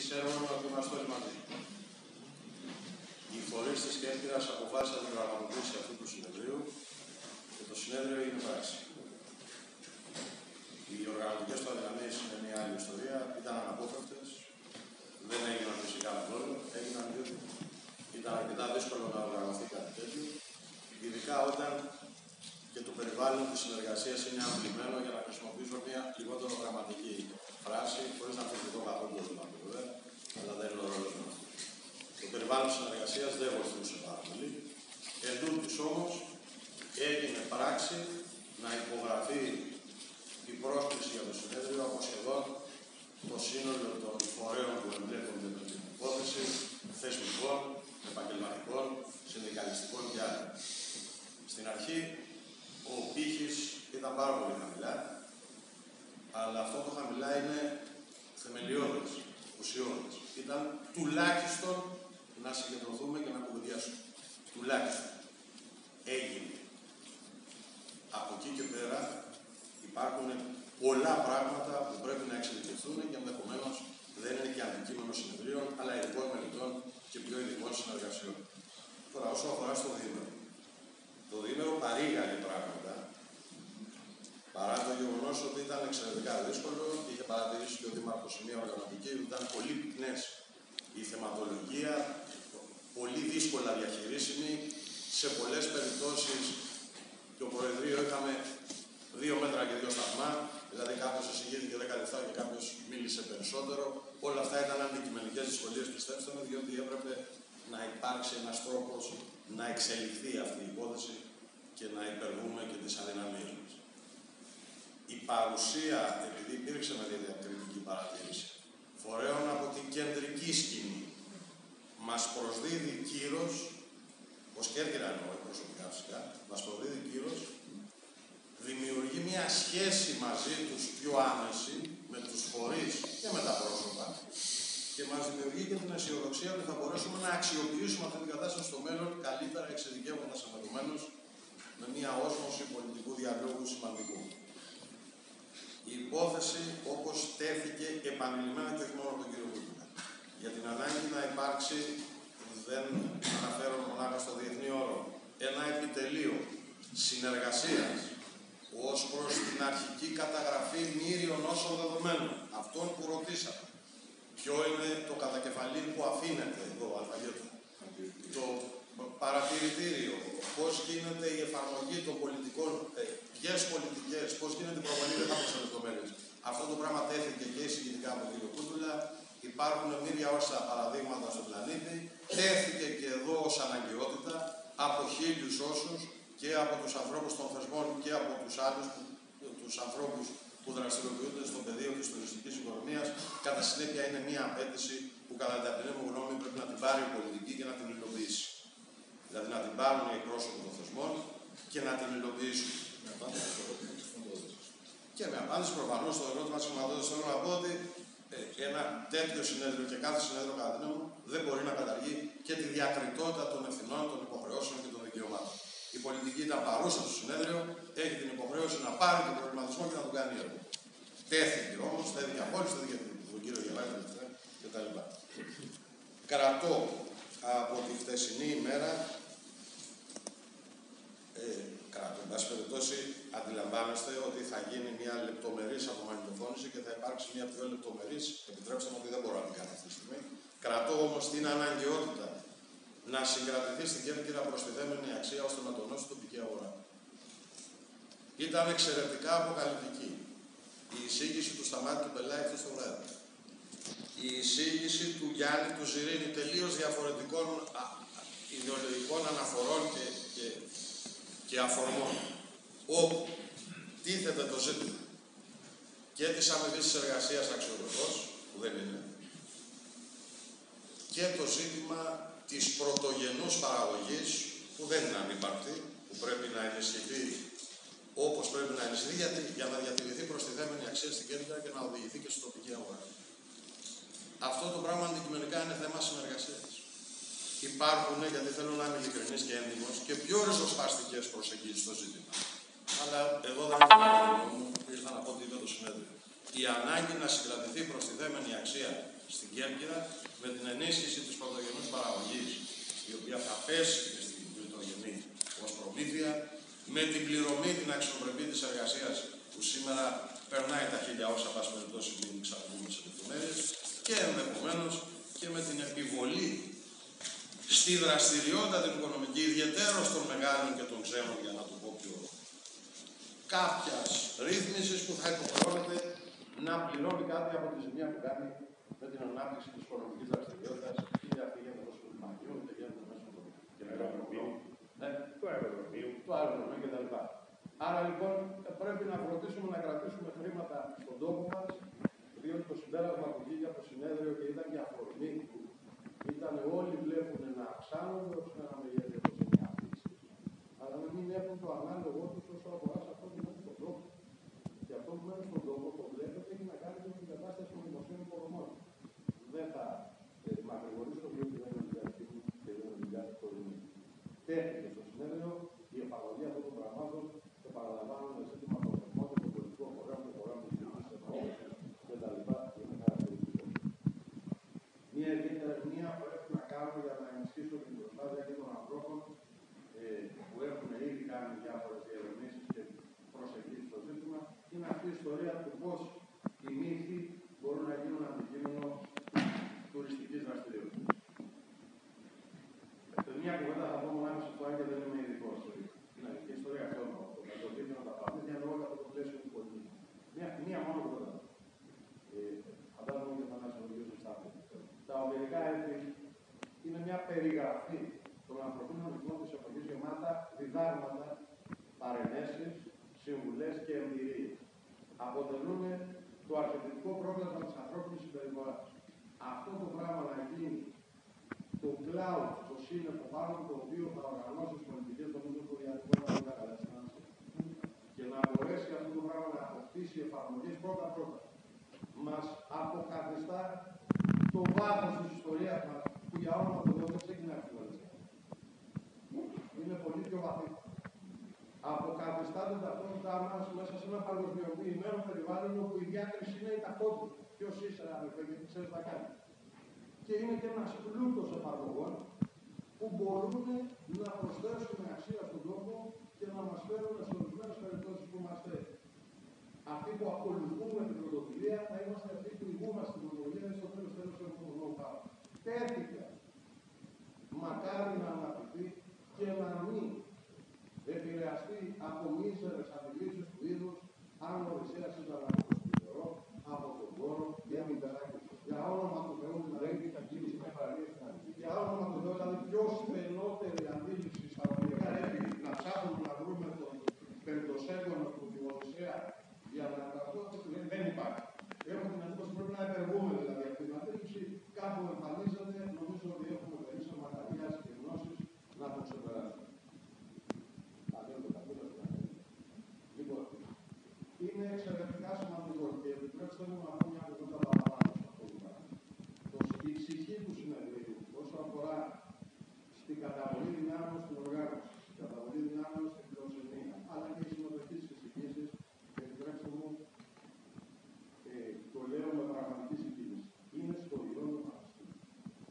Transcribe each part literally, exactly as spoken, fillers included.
ξέρουμε ότι είμαστε όλοι μαζί. Οι φορείς της Κέρκυρας αποφάσισαν την πραγματοποίηση αυτού του συνεδρίου και το συνέδριο έγινε πράξη. Οι οργανωτικές του αδυναμίες είναι μια άλλη ιστορία, ήταν αναπόφευκτες, δεν έγιναν φυσικά με λόγο, έγιναν διότι ήταν αρκετά δύσκολο να οργανωθεί κάτι τέτοιο, ειδικά όταν και το περιβάλλον της συνεργασίας είναι αμβλημένο, για να χρησιμοποιήσω μια λιγότερο γραμματική φράση, χωρίς να αμφισβητώ καθόλου το θέμα, βέβαια, αλλά δεν είναι ο ρόλος μου. Το περιβάλλον της συνεργασίας δεν βοηθούσε πάρα πολύ. Εν τούτης όμως έγινε πράξη να υπογραφεί η πρόσκληση για το συνέδριο από σχεδόν το σύνολο των φορέων που εμπλέκονται με την υπόθεση, θεσμικών, επαγγελματικών, συνδικαλιστικών και άλλων. Στην αρχή ο πύχης ήταν πάρα πολύ χαμηλά, αλλά αυτό το χαμηλά είναι θεμελιώδες, ουσιώδες. Ήταν τουλάχιστον να συγκεντρωθούμε και να κουβεντιάσουμε. Τουλάχιστον. Έγινε. Από εκεί και πέρα υπάρχουν πολλά πράγματα που πρέπει να εξελιχθούν και ενδεχομένως δεν είναι και αντικείμενο συνεδρίων, αλλά ειδικών μελετών και πιο ειδικών συνεργασιών. Τώρα, όσο αφορά στο διήμερο. Το διήμερο παρήγαγε πράγματα, παρά το γεγονός ότι ήταν εξαιρετικά δύσκολο. Είχε παρατηρήσει και ο Δήμαρχος σε μια οργανωτική, ότι ήταν πολύ πυκνές η θεματολογία, πολύ δύσκολα διαχειρίσιμη. Σε πολλές περιπτώσεις το Προεδρείο είχαμε δύο μέτρα και δύο σταθμά, δηλαδή κάποιος εισηγήθηκε δέκα λεπτά και κάποιος μίλησε περισσότερο. Όλα αυτά ήταν αντικειμενικές δυσκολίες, πιστέψτε με, διότι έπρεπε να υπάρξει ένας τρόπος να εξελιχθεί αυτή η υπόθεση και να υπερβούμε και τις αδυναμίες μας. Η παρουσία, επειδή υπήρξε με διακριτική παρατήρηση, φορέων από την κεντρική σκηνή, μας προσδίδει κύρος, ως Κέρκυρα εννοώ προσωπικά φυσικά, μας προσδίδει κύρος, δημιουργεί μια σχέση μαζί τους πιο άμεση, με τους φορείς και με τα πρόσωπα, και μας δημιουργεί και την αισιοδοξία ότι θα μπορέσουμε να αξιοποιήσουμε αυτή την κατάσταση στο μέλλον, καλύτερα εξειδικεύοντας ενδεχομένως με μια όσμωση πολιτικού διαλόγου σημαντικού. Η υπόθεση, όπως τέθηκε επανειλημμένα και όχι μόνο από τον κύριο Κούκουλα, για την ανάγκη να υπάρξει, δεν αναφέρω μονάχα στο διεθνή όρο, ένα επιτελείο συνεργασίας ως προς την αρχική καταγραφή μοίριων όσων δεδομένων, αυτών που ρωτήσαμε. Ποιο είναι το κατακεφαλήν που αφήνεται εδώ, αλφαγέτο, το παρατηρητήριο, πώς γίνεται η εφαρμογή των πολιτικών, ε, ποιες πολιτικές, πώς γίνεται η προβολή, δεν θα πω σε λεπτομέρειες. Αυτό το πράγμα τέθηκε και συγκεκριτικά από τον κύριο Κούτουλα. Υπάρχουν μοίρια όσα παραδείγματα στον πλανήτη. Τέθηκε και εδώ ως αναγκαιότητα από χίλιους όσους και από τους ανθρώπους των θεσμών και από τους άλλους, τους ανθρώπους που δραστηριοποιούνται στο πεδίο της τουριστικής οικονομίας. Κατά συνέπεια, είναι μια απέτηση που, κατά την ταπεινή μου γνώμη, πρέπει να την πάρει η πολιτική και να την υλοποιήσει. Δηλαδή, να την πάρουν οι εκπρόσωποι των θεσμών και να την υλοποιήσουν. Και με απάντηση προφανώς στο ερώτημα της χρηματοδότησης, θέλω να πω ότι ε, ένα τέτοιο συνέδριο και κάθε συνέδριο, κατά την μου, δεν μπορεί να καταργεί και τη διακριτότητα των ευθυνών, των υποχρεώσεων και των δικαιωμάτων. Η πολιτική ήταν παρούσα στο συνέδριο, έχει την υποχρέωση να πάρει τον προβληματισμό και να τον κάνει έργο. Τέθηκε όμως, τέθηκε απόλυτα, τέθηκε τον κύριο Γελάκη κτλ. Κρατώ από τη χθεσινή ημέρα, ε, κρατώ, εν πάση περιπτώσει, αντιλαμβάνεστε ότι θα γίνει μια λεπτομερής απομαγνητοφώνηση και θα υπάρξει μια πιο λεπτομερής, επιτρέψτε μου ότι δεν μπορώ να την κάνω αυτή τη στιγμή. Κρατώ όμως την αναγκαιότητα να συγκρατηθεί στην Κέρκυρα προστιθέμενη αξία ώστε να τονώσει την τοπική αγορά. Ήταν εξαιρετικά αποκαλυπτική η εισήγηση του Σταμάτη του Πελάη χθες το βράδυ. Η εισήγηση του Γιάννη του Ζιρίνη τελείως διαφορετικών α, ιδεολογικών αναφορών και, και, και αφορμών, όπου τίθεται το ζήτημα και της αμοιβής της εργασίας αξιοδοτός, που δεν είναι, και το ζήτημα της πρωτογενούς παραγωγής, που δεν είναι ανύπαρκτη, που πρέπει να ενισχυθεί όπως πρέπει να ενισχυθεί, γιατί, για να διατηρηθεί προστιθέμενη αξία στην Κέρκυρα και να οδηγηθεί και στην τοπική αγορά. Αυτό το πράγμα αντικειμενικά είναι θέμα συνεργασίας. Υπάρχουν, γιατί θέλω να είμαι ειλικρινής και έντιμος, και πιο ριζοσπαστικές προσεγγίσεις στο ζήτημα. Αλλά εδώ δεν έχω να πω, ήρθα να πω ότι είπε το συνέδριο. Η ανάγκη να συγκρατηθεί προστιθέμενη αξία στην Κέρκυρα, με την ενίσχυση της πρωτογενούς παραγωγής, η οποία θα πέσει και στην τριτογενή ως προμήθεια, με την πληρωμή, την αξιοπρεπή της εργασίας, που σήμερα περνάει τα χίλια όσα πάση περιπτώσει μην ξαναδούμε σε λεπτομέρειες, και ενδεχομένως και με την επιβολή στη δραστηριότητα την οικονομική, ιδιαιτέρως των μεγάλων και των ξένων, για να το πω πιο, κάποιας ρύθμισης που θα υποχρεώνεται να πληρώνει κάτι από τη ζημιά που κάνει με την ανάπτυξη της οικονομικής δραστηριότητας, είτε αυτή γίνεται μέσω του λιμανιού, είτε γίνεται μέσω του αεροδρομίου, ναι, του αεροδρομίου, του αεροδρομίου κτλ. Άρα λοιπόν πρέπει να φροντίσουμε να κρατήσουμε χρήματα στον τόπο μας, διότι το συμπέρασμα που βγήκε από το συνέδριο και ήταν και αφορμή του, ήταν όλοι βλέπουν να αυξάνονται ώστε να μεγαλύτερο σε μια αύξηση. Αλλά να μην έχουν το ανάλογο του όσο αφορά σε αυτό που μένει στον τόπο. Και αυτό που μένει στον τόπο, το βλέπετε, έχει να κάνει με την κατάσταση των δημοσίων υποδομών. Δεν θα ε, μακρηγορήσω, διότι δεν είναι δικαστή και δεν είναι δικαστή το δίνει. Τέθηκε στο συνέδριο η εφαρμογή αυτών των πραγμάτων και παραλαμβάνω ένα ζήτημα των θεσμών και των πολιτικών φορέων και φορέων τη κοινωνική εφαρμογή κτλ. Είναι χαρακτηριστικό. Μία ιδιαίτερη ερμηνεία που πρέπει να κάνουμε για να ενισχύσω την προσπάθεια και των ανθρώπων ε, που έχουν ήδη κάνει διάφορες διερευνήσεις και προσεγγίσει στο ζήτημα είναι αυτή η ιστορία του πώς οι μύθοι μπορούν να γίνουν αντικείμενο τουριστικής δραστηριότητας. Σε μια κουβέντα θα πω μόνο άμεσα φορά και δεν είμαι ειδικός. Είναι και η ιστορία αυτό με το δείχνω να τα πάμε. Διανοώ από το πλαίσιο του πολιτισμού. Μια, μία μόνο κουβέντα. Ε, φαντάζομαι και θα ανασχολήσω στα τα ομιλικά έθνη είναι μια περιγραφή των ανθρωπίνων ρυθμών της εποχής γεμάτα διδάγματα, παρενέσεις, συμβουλές και εμπειρίες. Αποτελούν το αρχιτεκτικό πρόγραμμα της ανθρώπινης συμπεριφοράς. Αυτό το πράγμα να γίνει το cloud, το σύννεφο πάνω το οποίο θα οργανώσει τις πολιτικές δομές του διαδικού να μην καταλαβαίνει και να μπορέσει αυτό το πράγμα να αποκτήσει εφαρμογές πρώτα-πρώτα. Μας αποκαθιστά το βάθος της ιστορίας μας που για όνομα του Θεού δεν ξεκινάει από την είναι πολύ πιο βαθύ. Αποκαθιστά την ταυτότητά μας μέσα σε ένα παγκοσμιοποιημένο περιβάλλον όπου η διάκριση είναι η ταυτότητα. Ποιος είσαι, αδελφέ, και τι ξέρεις να κάνεις. Και είναι και ένας πλούτος εφαρμογών που μπορούν να προσθέσουν αξία στον τόπο και να μας φέρουν σε ορισμένες περιπτώσεις που είμαστε αυτοί που ακολουθούμε την πρωτοβουλία, θα είμαστε αυτοί που ηγούμαστε στην πρωτοβουλία και στο τέλος τέλος έχουμε τον πάνω. Τέθηκε. Μακάρι να αναπτυχθεί και να μην επηρεαστεί από μίζερες απειλήσεις του είδους αν ο Οδυσσέας ήταν από το σπουδερό, από τον κόρο, για μην περάσει. Για όνομα του Θεού, δηλαδή, θα γίνει με παραλίες. Για όνομα του Θεού, δηλαδή, πιο στενότερη αντίληψη στα οδηγικά έθνη να ψάχνουμε να βρούμε τον πεντοσέγγονο του Οδυσσέα για να καταστρέψουμε, δεν υπάρχει. Έχω την εντύπωση πρέπει να υπερβούμε δηλαδή αυτή την αντίληψη, κάπου εμφανίζεται, νομίζω ότι έχουμε περίπου μαθηματικές και γνώσεις να το ξεπεράσουμε. Λοιπόν, είναι εξαιρετικά σημαντικό και επιτρέψτε μου να πω μια κουβέντα παραπάνω σε αυτό που κάνουμε. Η ψυχή του συνεδρίου, όσο αφορά στην καταβολή δυνάμεων στην οργάνωση, στην καταβολή δυνάμεων στην φιλοξενία, αλλά και η συμμετοχή στις συγκίσεις, επιτρέψτε μου, ε, το λέω με πραγματική συγκίνηση, είναι στο Ιδρύο Πανεπιστήμιο.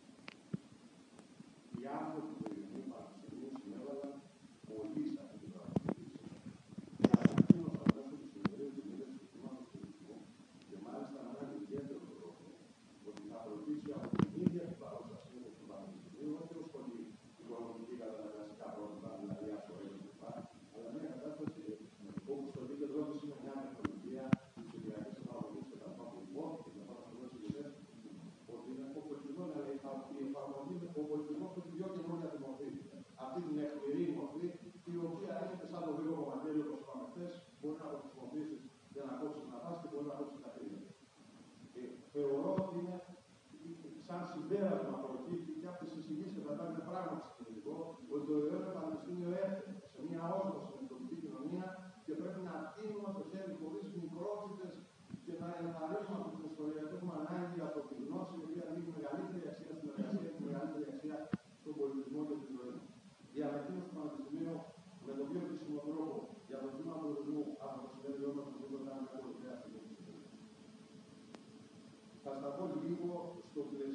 Οι άνθρωποι του Ιδρύου Πανεπιστημίου συνέβαλαν πολύ σε αυτή την πραγματικότητα. Και ανακοίνωσαν μέσω του συνεδρίου της Μήνες του Κινήματος του Τουρισμού και μάλιστα με έναν ιδιαίτερο τρόπο ότι θα προτίσει από την ίδια την παρούσα σύνδεση του Πανεπιστημίου, όχι ως πολύ οικονομική κατά τα κλασικά πρότυπα, δηλαδή ασφαλές κλπ. Αλλά μια κατάσταση όπου στο επίκεντρό της είναι μια μεθοδολογία, του ψηφιακής εφαρμογής και τα λοιπά που υπόθηκε και αυτά τα σχολεία ότι είναι ο πολιτισμός, αλλά η εφαρμογή, ο πολιτισμός έχει πιο καινούργια τη μορφή. Αυτή την εχμηρή μορφή, η οποία είναι σαν το λίγο κομματέλιο όπως είπαμε χθες, μπορεί να το χρησιμοποιήσεις για να κόψεις να πας και μπορεί να κόψεις τα κρύβια. Θεωρώ ότι είναι σαν συμπέρασμα προκύπτει και από τις εισηγήσεις και θα είναι πράγματι σημαντικό ότι το Ιδρύο Πανεπιστήμιο έρχεται σε μια όρθωση με την τοπική κοινωνία και πρέπει να τίνουμε το χέρι χωρίς μικρότητες και να ενθαρρύνουμε αυτή την ιστορία. Έχουμε ανάγκη από τη γνώση, η οποία δίνει μεγαλύτερη αξία στην εργασία και μεγαλύτερη αξία στον πολιτισμό και τη ζωή. Η ανακοίνωση του Πανεπιστημίου με τον πιο χρήσιμο τρόπο για το τμήμα του τουρισμού από το συνέδριό μας να ήταν μια κορυφαία στιγμή. Θα σταθώ λίγο στο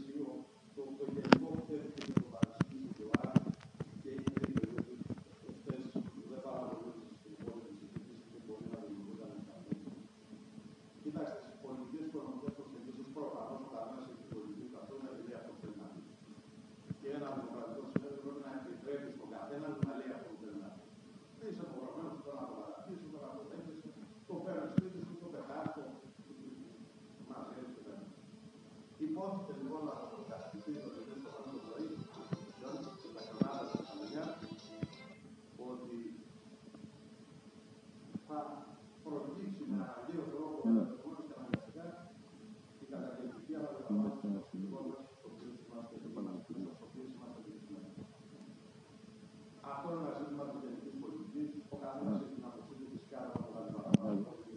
Υπόθηκε λοιπόν από τον καθηγητή του Ελληνικού Σχολείου του Ζωή, στην Παγιονάδα της Αμμενιάς, ότι θα προκύψει με αναγκαίο τρόπο μόνο και αναγκαστικά η καταγγελτική αναλογική των συνδικών μας, στο οποίο είμαστε δεδομένοι. Αυτό είναι ένα ζήτημα της γενικής πολιτικής. Ο καθένας έχει την άποψή του φυσικά να το βάλει παραπάνω.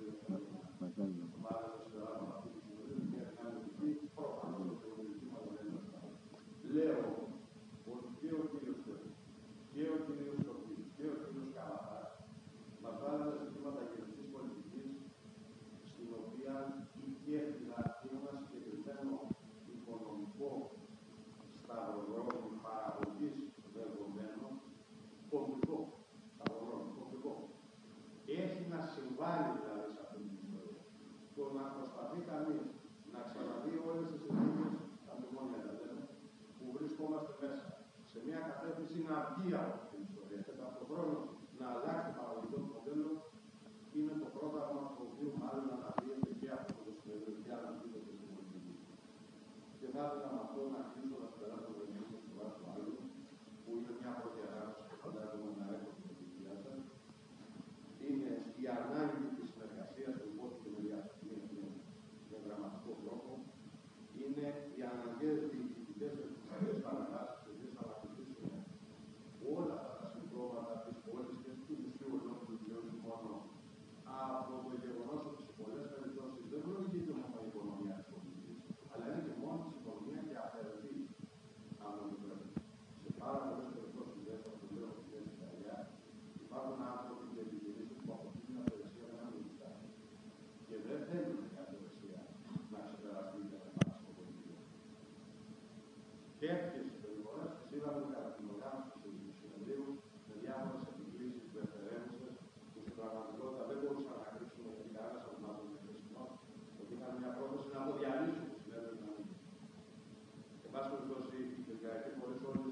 Λέω ότι και ο κύριος Θεός και ο κύριος Σοφής και ο κύριος Καλαθάς μας βάλανε ζητήματα γενικής πολιτικής, στην οποία η κέρδυνα είναι ένα συγκεκριμένο οικονομικό σταυροδρόμι παραγωγής δεδομένων, κομβικό, σταυροδρόμι, κομβικό. Έχει να συμβάλλει δηλαδή σε αυτή την ιστορία. Το να προσπαθεί κανείς να ξαναδεί όλες τις συνθήκες, τα μνημόνια τα λέμε, που βρισκόμαστε μέσα, σε μια κατεύθυνση να βγει από αυτή την ιστορία και ταυτοχρόνως να αλλάξει το παραγωγικό του μοντέλο, είναι το πρόγραμμα το οποίο μάλλον αναδύεται και από το συνέδριο και αναδύεται στην πολιτική. Και θα ήθελα με αυτό να κλείσω να περάσω το ελληνικό στο βάθο του άλλου, που είναι μια πρώτη ανάγνωση και φαντάζομαι να έχω την επιτυχία σας. Είναι η ανάγκη της συνεργασίας που υπόθηκε με διαστημία με δραματικό τρόπο. Είναι οι αναγκαίες διοικητικές και κοινωνικές παραγράσεις, οι οποίες θα αναπτύξουν όλα αυτά τα συμπτώματα της πόλης και του μουσείου ολόκληρου και όχι μόνο από το γεγονός ότι σε πολλές περιπτώσεις δεν προηγείται μόνο η οικονομία της πολιτικής, αλλά είναι και μόνο της οικονομία και αφαιρετή, αν μου επιτρέπετε. Σε πάρα πολλές περιπτώσεις, μέσα από το λέω και στην Ιταλία, υπάρχουν άνθρωποι και επιχειρήσεις που από αυτή την αφαιρεσία δεν έχουν κοιτάξει. Και δεν θέλουν την αφαιρεσία να ξεπεραστεί και να υπάρξει στο πολιτικό. Τέτοιες περιπτώσεις τις είδαμε κατά την οργάνωση του συνεδρίου με διάφορες επικλήσεις δευτερεύουσες που στην πραγματικότητα δεν μπορούσαν να κρύψουν γιατί κανένας από εμάς δεν είναι χρήσιμος, ότι είχαν μια πρόθεση να το διαλύσουν το συνέδριο να μην. Εν πάση περιπτώσει, οι δεκαετίες φορές όλοι